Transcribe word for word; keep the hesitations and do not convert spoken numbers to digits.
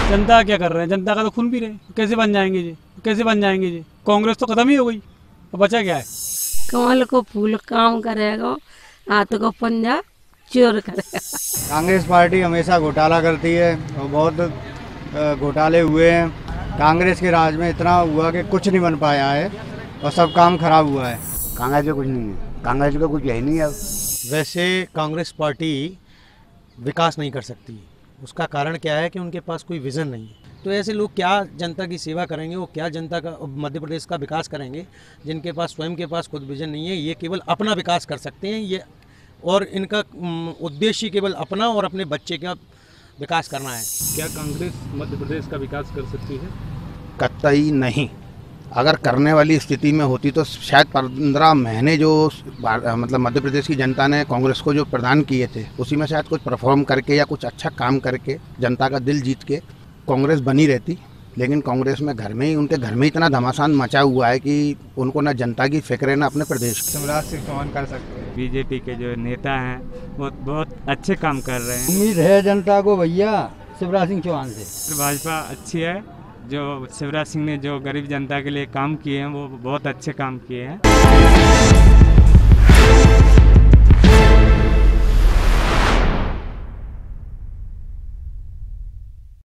जनता क्या कर रहे हैं, जनता का तो खून पी रहे हैं। कैसे बन जाएंगे जी, कैसे बन जाएंगे जी? कांग्रेस तो खत्म ही हो गई, तो बचा क्या है? कमल को फूल काम करेगा, हाथ को पंजा चोर करेगा। कांग्रेस पार्टी हमेशा घोटाला करती है और बहुत घोटाले हुए हैं। कांग्रेस के राज में इतना हुआ कि कुछ नहीं बन पाया है और सब काम खराब हुआ है। कांग्रेस में कुछ नहीं है, कांग्रेस का कुछ है नहीं है। वैसे कांग्रेस पार्टी विकास नहीं कर सकती, उसका कारण क्या है कि उनके पास कोई विज़न नहीं है। तो ऐसे लोग क्या जनता की सेवा करेंगे, वो क्या जनता का मध्य प्रदेश का विकास करेंगे जिनके पास स्वयं के पास खुद विज़न नहीं है। ये केवल अपना विकास कर सकते हैं, ये और इनका उद्देश्य केवल अपना और अपने बच्चे का विकास करना है। क्या कांग्रेस मध्य प्रदेश का विकास कर सकती है? कतई नहीं। अगर करने वाली स्थिति में होती तो शायद पंद्रह महीने जो मतलब मध्य प्रदेश की जनता ने कांग्रेस को जो प्रदान किए थे उसी में शायद कुछ परफॉर्म करके या कुछ अच्छा काम करके जनता का दिल जीत के कांग्रेस बनी रहती। लेकिन कांग्रेस में घर में ही उनके घर में ही इतना घमासान मचा हुआ है कि उनको ना जनता की फिक्र है ना अपने प्रदेश की। शिवराज सिंह चौहान कर सकते हैं। बीजेपी के जो नेता हैं वो बहुत अच्छे काम कर रहे हैं। उम्मीद है जनता को भैया शिवराज सिंह चौहान से। भाजपा अच्छी है, जो शिवराज सिंह ने जो गरीब जनता के लिए काम किए हैं वो बहुत अच्छे काम किए हैं।